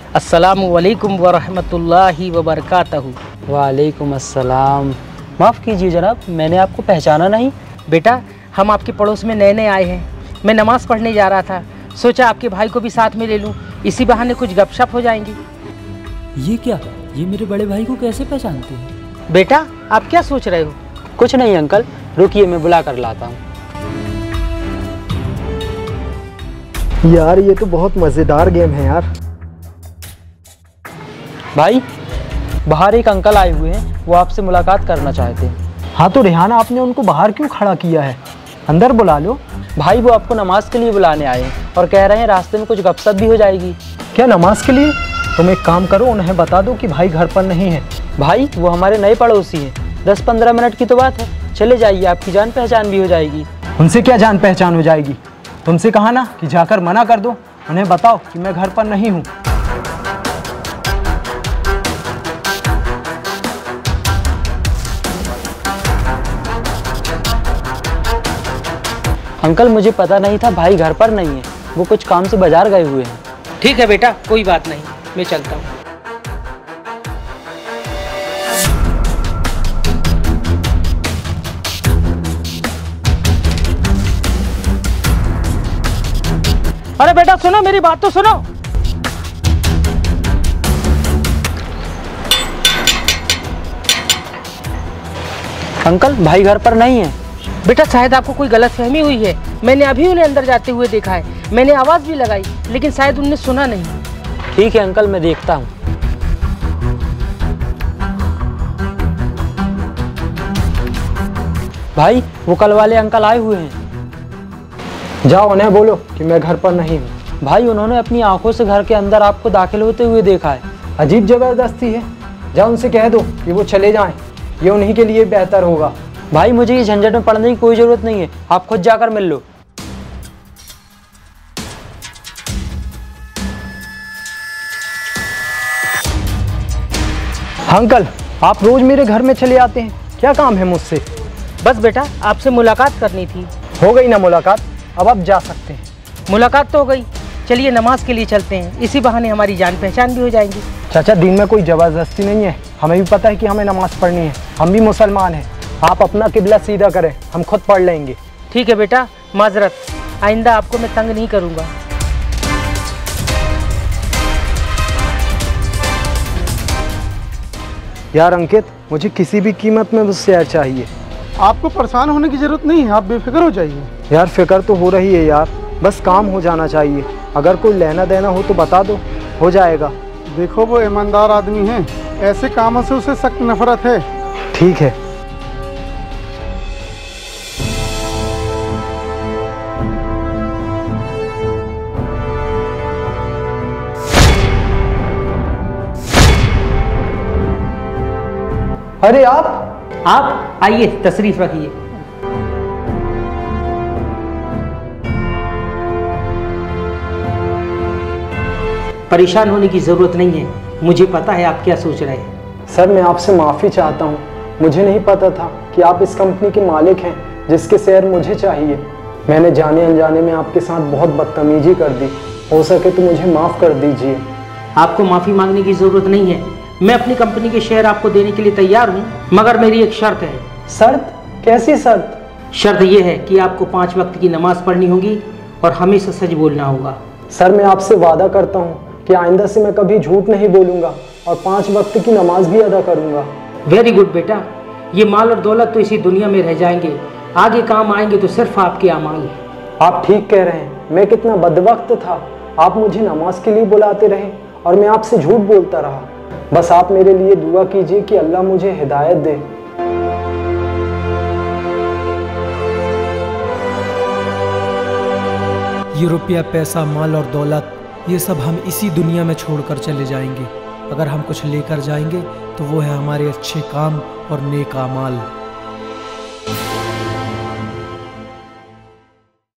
अस्सलामु अलैकुम वरहमतुल्लाहि वबरकातहू। वालेकुम अस्सलाम। माफ़ कीजिए जनाब, मैंने आपको पहचाना नहीं। बेटा, हम आपके पड़ोस में नए नए आए हैं। मैं नमाज़ पढ़ने जा रहा था, सोचा आपके भाई को भी साथ में ले लूँ, इसी बहाने कुछ गपशप हो जाएंगी। ये क्या? ये मेरे बड़े भाई को कैसे पहचानते हैं? बेटा, आप क्या सोच रहे हो? कुछ नहीं अंकल, रुकिए मैं बुला कर लाता हूँ। यार ये तो बहुत मज़ेदार गेम है यार। भाई, बाहर एक अंकल आए हुए हैं, वो आपसे मुलाकात करना चाहते हैं। हाँ तो रेहान, आपने उनको बाहर क्यों खड़ा किया है? अंदर बुला लो। भाई वो आपको नमाज के लिए बुलाने आए हैं और कह रहे हैं रास्ते में कुछ गपशप भी हो जाएगी। क्या नमाज के लिए? तुम एक काम करो, उन्हें बता दो कि भाई घर पर नहीं है। भाई वो हमारे नए पड़ोसी हैं, 10-15 मिनट की तो बात है, चले जाइए, आपकी जान पहचान भी हो जाएगी। उनसे क्या जान पहचान हो जाएगी? तुमसे कहा ना कि जाकर मना कर दो, उन्हें बताओ कि मैं घर पर नहीं हूँ। अंकल मुझे पता नहीं था भाई घर पर नहीं है, वो कुछ काम से बाजार गए हुए हैं। ठीक है बेटा, कोई बात नहीं, मैं चलता हूँ। अरे बेटा सुनो, मेरी बात तो सुनो। अंकल भाई घर पर नहीं है। बेटा शायद आपको कोई गलतफहमी हुई है, मैंने अभी उन्हें अंदर जाते हुए देखा है, मैंने आवाज़ भी लगाई लेकिन शायद उन्होंने सुना नहीं। ठीक है अंकल, मैं देखता हूँ। भाई वो कल वाले अंकल आए हुए हैं। जाओ उन्हें बोलो कि मैं घर पर नहीं हूँ। भाई उन्होंने अपनी आंखों से घर के अंदर आपको दाखिल होते हुए देखा है। अजीब ज़बरदस्ती है। जाओ उनसे कह दो कि वो चले जाएं, ये उन्हीं के लिए बेहतर होगा। भाई मुझे ये झंझट में पड़ने की कोई ज़रूरत नहीं है, आप खुद जाकर मिल लो। अंकल, आप रोज़ मेरे घर में चले आते हैं, क्या काम है मुझसे? बस बेटा, आपसे मुलाकात करनी थी। हो गई ना मुलाकात, अब आप जा सकते हैं। मुलाकात तो हो गई, चलिए नमाज के लिए चलते हैं, इसी बहाने हमारी जान पहचान भी हो जाएगी। चाचा, दिन में कोई ज़बरदस्ती नहीं है, हमें भी पता है कि हमें नमाज़ पढ़नी है, हम भी मुसलमान हैं। आप अपना किबला सीधा करें, हम खुद पढ़ लेंगे। ठीक है बेटा, माजरत, आइंदा आपको मैं तंग नहीं करूँगा। यार अंकित, मुझे किसी भी कीमत में वो शेयर चाहिए। आपको परेशान होने की ज़रूरत नहीं है, आप बेफिक्र हो जाइए। यार फिक्र तो हो रही है यार, बस काम हो जाना चाहिए। अगर कोई लेना देना हो तो बता दो, हो जाएगा। देखो वो ईमानदार आदमी है, ऐसे कामों से उसे सख्त नफरत है। ठीक है। अरे आप आइए, तशरीफ रखिए। परेशान होने की ज़रूरत नहीं है, मुझे पता है आप क्या सोच रहे हैं। सर, मैं आपसे माफ़ी चाहता हूँ, मुझे नहीं पता था कि आप इस कंपनी के मालिक हैं जिसके शेयर मुझे चाहिए। मैंने जाने अनजाने में आपके साथ बहुत बदतमीजी कर दी, हो सके तो मुझे माफ़ कर दीजिए। आपको माफ़ी मांगने की ज़रूरत नहीं है, मैं अपनी कंपनी के शेयर आपको देने के लिए तैयार हूँ, मगर मेरी एक शर्त है। शर्त? कैसी शर्त? शर्त यह है कि आपको 5 वक्त की नमाज पढ़नी होगी और हमेशा सच बोलना होगा। सर, मैं आपसे वादा करता हूँ कि आइंदा से मैं कभी झूठ नहीं बोलूँगा और 5 वक्त की नमाज भी अदा करूँगा। वेरी गुड बेटा, ये माल और दौलत तो इसी दुनिया में रह जाएंगे, आगे काम आएंगे तो सिर्फ आपके अमाल। आप ठीक कह रहे हैं, मैं कितना बदवक्त था। आप मुझे नमाज के लिए बुलाते रहे और मैं आपसे झूठ बोलता रहा। बस आप मेरे लिए दुआ कीजिए कि अल्लाह मुझे हिदायत दे। ये रुपया, पैसा, माल और दौलत, ये सब हम इसी दुनिया में छोड़कर चले जाएंगे। अगर हम कुछ लेकर जाएंगे तो वो है हमारे अच्छे काम और नेक अमाल।